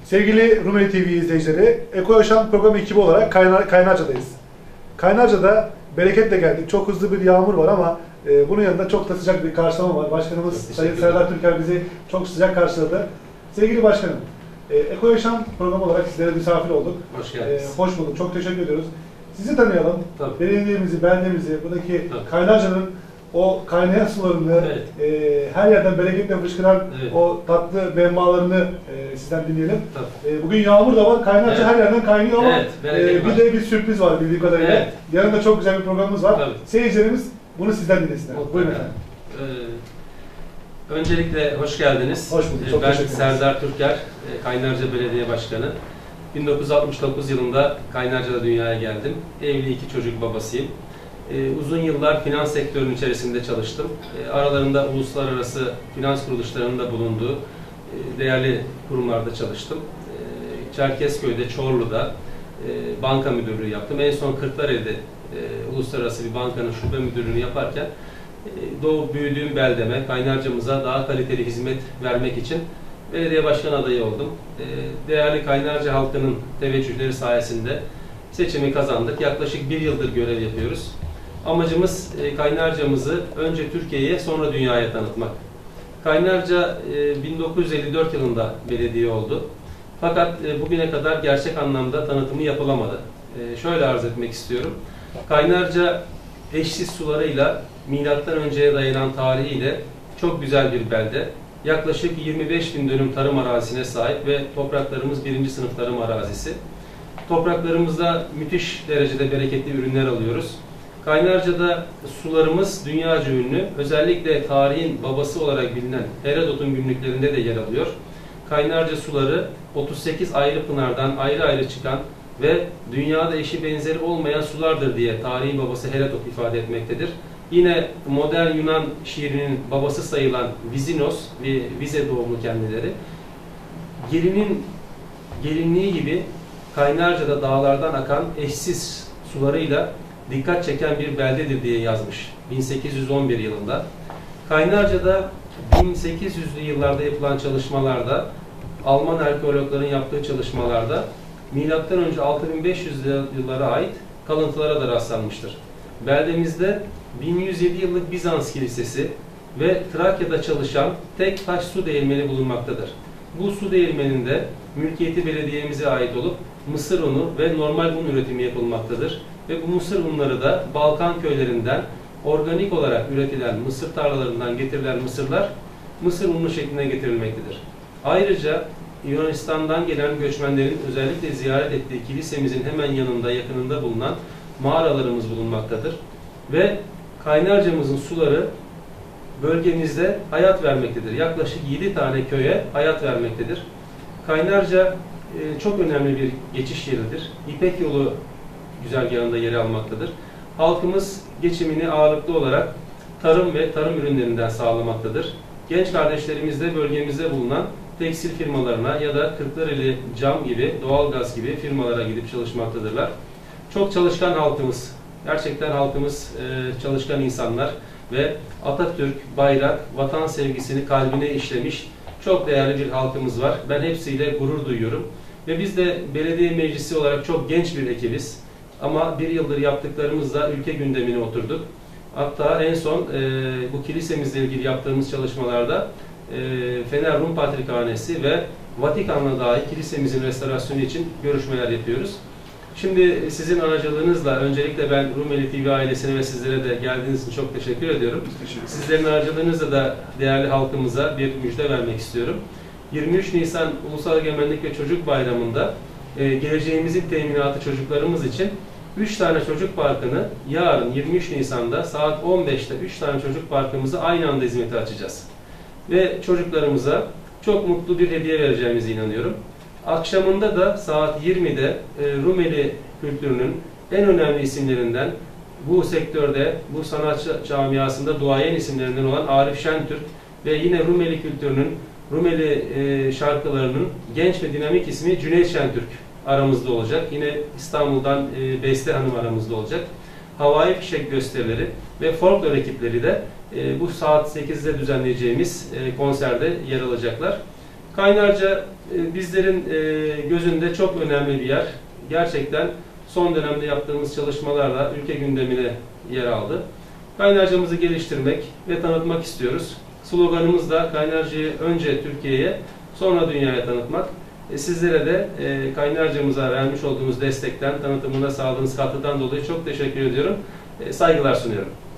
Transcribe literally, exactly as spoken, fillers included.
Sevgili Rumeli T V izleyicileri, Eko Yaşam program ekibi olarak Kaynar, Kaynarca'dayız. Kaynarca'da bereketle geldik. Çok hızlı bir yağmur var ama e, bunun yanında çok da sıcak bir karşılama var. Başkanımız Sayın Serdar Türker bizi çok sıcak karşıladı. Sevgili Başkanım, e, Eko Yaşam programı olarak sizlere misafir olduk. Hoş geldiniz. E, hoş bulduk. Çok teşekkür ediyoruz. Sizi tanıyalım. Tabii. Belediyemizi, beldemizi, buradaki Tabii. Kaynarca'nın o kaynayan sularını, evet. e, her yerden bereketle fışkıran evet. o tatlı menbaalarını e, sizden dinleyelim. E, bugün yağmur da var, Kaynarca evet. her yerden kaynıyor ama evet, e, bir de bir sürpriz var bildiğim kadarıyla. Evet. Yarın da çok güzel bir programımız var. Tabii. Seyircilerimiz bunu sizden dinlesinler. Buyurun efendim. Ee, öncelikle hoş geldiniz. Hoş bulduk. Çok ben Serdar Türker, Kaynarca Belediye Başkanı. bin dokuz yüz altmış dokuz yılında Kaynarca'da dünyaya geldim. Evli iki çocuk babasıyım. Ee, uzun yıllar finans sektörünün içerisinde çalıştım. Ee, aralarında uluslararası finans kuruluşlarında bulunduğu e, değerli kurumlarda çalıştım. Ee, Çerkezköy'de, Çorlu'da e, banka müdürlüğü yaptım. En son Kırklareli'de e, uluslararası bir bankanın şube müdürlüğünü yaparken e, doğup büyüdüğüm beldeme, Kaynarca'mıza daha kaliteli hizmet vermek için belediye başkan adayı oldum. E, değerli Kaynarca halkının teveccühleri sayesinde seçimi kazandık. Yaklaşık bir yıldır görev yapıyoruz. Amacımız e, Kaynarca'mızı önce Türkiye'ye sonra dünyaya tanıtmak. Kaynarca e, bin dokuz yüz elli dört yılında belediye oldu. Fakat e, bugüne kadar gerçek anlamda tanıtımı yapılamadı. E, şöyle arz etmek istiyorum. Kaynarca eşsiz sularıyla milattan önceye dayanan tarihiyle çok güzel bir belde. Yaklaşık yirmi beş bin dönüm tarım arazisine sahip ve topraklarımız birinci sınıf tarım arazisi. Topraklarımızda müthiş derecede bereketli ürünler alıyoruz. Kaynarca'da sularımız dünyaca ünlü. Özellikle tarihin babası olarak bilinen Herodot'un günlüklerinde de yer alıyor. Kaynarca suları otuz sekiz ayrı pınardan ayrı ayrı çıkan ve dünyada eşi benzeri olmayan sulardır diye tarihi babası Herodot ifade etmektedir. Yine modern Yunan şiirinin babası sayılan Vizinos ve Vize doğumlu kendileri gelinin gelinliği gibi Kaynarca'da dağlardan akan eşsiz sularıyla dikkat çeken bir beldedir diye yazmış bin sekiz yüz on bir yılında. Kaynarca'da bin sekiz yüzlü yıllarda yapılan çalışmalarda, Alman arkeologların yaptığı çalışmalarda milattan önce altı bin beş yüzlü yıllara ait kalıntılara da rastlanmıştır. Beldemizde bin yüz yedi yıllık Bizans kilisesi ve Trakya'da çalışan tek taş su değirmeni bulunmaktadır. Bu su değirmeninde mülkiyeti belediyemize ait olup mısır unu ve normal un üretimi yapılmaktadır. Ve bu mısır unları da Balkan köylerinden organik olarak üretilen mısır tarlalarından getirilen mısırlar mısır unu şeklinde getirilmektedir. Ayrıca Yunanistan'dan gelen göçmenlerin özellikle ziyaret ettiği kilisemizin hemen yanında, yakınında bulunan mağaralarımız bulunmaktadır. Ve Kaynarca'mızın suları bölgemizde hayat vermektedir. Yaklaşık yedi tane köye hayat vermektedir. Kaynarca e, çok önemli bir geçiş yeridir. İpek yolu güzergahında yer almaktadır. Halkımız geçimini ağırlıklı olarak tarım ve tarım ürünlerinden sağlamaktadır. Genç kardeşlerimiz de bölgemizde bulunan tekstil firmalarına ya da Kırklareli Cam gibi, doğalgaz gibi firmalara gidip çalışmaktadırlar. Çok çalışkan halkımız, gerçekten halkımız e, çalışkan insanlar ve Atatürk, bayrak, vatan sevgisini kalbine işlemiş çok değerli bir halkımız var. Ben hepsiyle gurur duyuyorum. Ve biz de belediye meclisi olarak çok genç bir ekibiz. Ama bir yıldır yaptıklarımızla ülke gündemine oturduk. Hatta en son e, bu kilisemizle ilgili yaptığımız çalışmalarda e, Fener Rum Patrikhanesi ve Vatikan'la dahi kilisemizin restorasyonu için görüşmeler yapıyoruz. Şimdi sizin aracılığınızla öncelikle ben Rumeli T V ailesine ve sizlere de geldiğiniz için çok teşekkür ediyorum. Teşekkür Sizlerin aracılığınızla da değerli halkımıza bir müjde vermek istiyorum. yirmi üç Nisan Ulusal Egemenlik ve Çocuk Bayramı'nda e, geleceğimizin teminatı çocuklarımız için üç tane çocuk parkını yarın yirmi üç Nisan'da saat on beşte üç tane çocuk parkımızı aynı anda hizmete açacağız. Ve çocuklarımıza çok mutlu bir hediye vereceğimize inanıyorum. Akşamında da saat yirmide e, Rumeli kültürünün en önemli isimlerinden, bu sektörde, bu sanatçı camiasında duayen isimlerinden olan Arif Şentürk ve yine Rumeli kültürünün, Rumeli e, şarkılarının genç ve dinamik ismi Cüneyt Şentürk aramızda olacak. Yine İstanbul'dan e, Beste Hanım aramızda olacak. Havai fişek gösterileri ve folklor ekipleri de e, bu saat sekizde düzenleyeceğimiz e, konserde yer alacaklar. Kaynarca e, bizlerin e, gözünde çok önemli bir yer. Gerçekten son dönemde yaptığımız çalışmalarla ülke gündemine yer aldı. Kaynarcamızı geliştirmek ve tanıtmak istiyoruz. Sloganımız da Kaynarca'yı önce Türkiye'ye, sonra dünyaya tanıtmak. E, sizlere de e, Kaynarca'mıza vermiş olduğumuz destekten, tanıtımına sağladığınız katkıdan dolayı çok teşekkür ediyorum. E, saygılar sunuyorum.